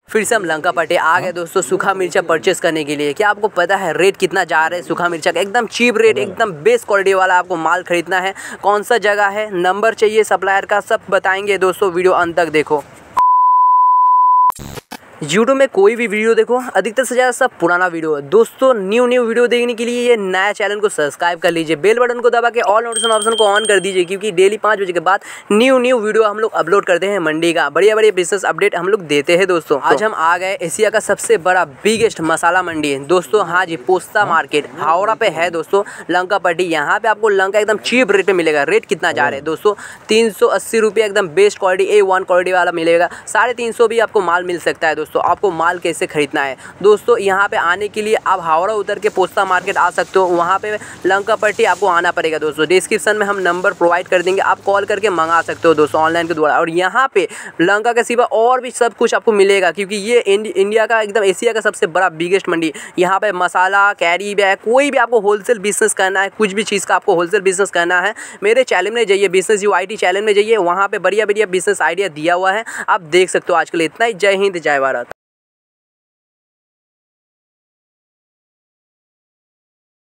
फिर से हम लंका पट्टी आ गए दोस्तों सूखा मिर्चा परचेस करने के लिए। क्या आपको पता है रेट कितना जा रहा है सूखा मिर्चा का? एकदम चीप रेट, एकदम बेस्ट क्वालिटी वाला आपको माल खरीदना है। कौन सा जगह है, नंबर चाहिए सप्लायर का, सब बताएंगे दोस्तों। वीडियो अंत तक देखो। यूट्यूब में कोई भी वीडियो देखो अधिकतर से ज़्यादा सब पुराना वीडियो है दोस्तों। न्यू वीडियो देखने के लिए ये नया चैनल को सब्सक्राइब कर लीजिए, बेल बटन को दबा के ऑल नोटिफिकेशन ऑप्शन को ऑन कर दीजिए, क्योंकि डेली 5 बजे के बाद न्यू वीडियो हम लोग अपलोड करते हैं। मंडी का बढ़िया बिजनेस अपडेट हम लोग देते हैं दोस्तों। आज हम आ गए एशिया का सबसे बड़ा बिगेस्ट मसाला मंडी है दोस्तों। हाँ जी, पोस्ता मार्केट हावड़ा पे है दोस्तों लंका पट्टी। यहाँ पे आपको लंका एकदम चीप रेट पे मिलेगा। रेट कितना जा रहा है दोस्तों? 380 रुपये एकदम बेस्ट क्वालिटी A1 क्वालिटी वाला मिलेगा। 350 भी आपको माल मिल सकता है दोस्तों। आपको माल कैसे खरीदना है दोस्तों? यहाँ पे आने के लिए आप हावड़ा उतर के पोस्ता मार्केट आ सकते हो। वहाँ पे लंका पट्टी आपको आना पड़ेगा दोस्तों। डिस्क्रिप्शन में हम नंबर प्रोवाइड कर देंगे, आप कॉल करके मंगा सकते हो दोस्तों ऑनलाइन के द्वारा। और यहाँ पे लंका के सिवा और भी सब कुछ आपको मिलेगा, क्योंकि ये इंडिया का एकदम एशिया का सबसे बड़ा बिगेस्ट मंडी। यहाँ पे मसाला, कैरी बैग, कोई भी आपको होलसेल बिजनेस करना है, कुछ भी चीज़ का आपको होलसेल बिजनेस करना है, मेरे चैनल में जाइए, बिजनेस UIT चैनल में जाइए। वहाँ पे बढ़िया बिजनेस आइडिया दिया हुआ है, आप देख सकते हो। आज के लिए इतना ही। जय हिंद, जय भारत।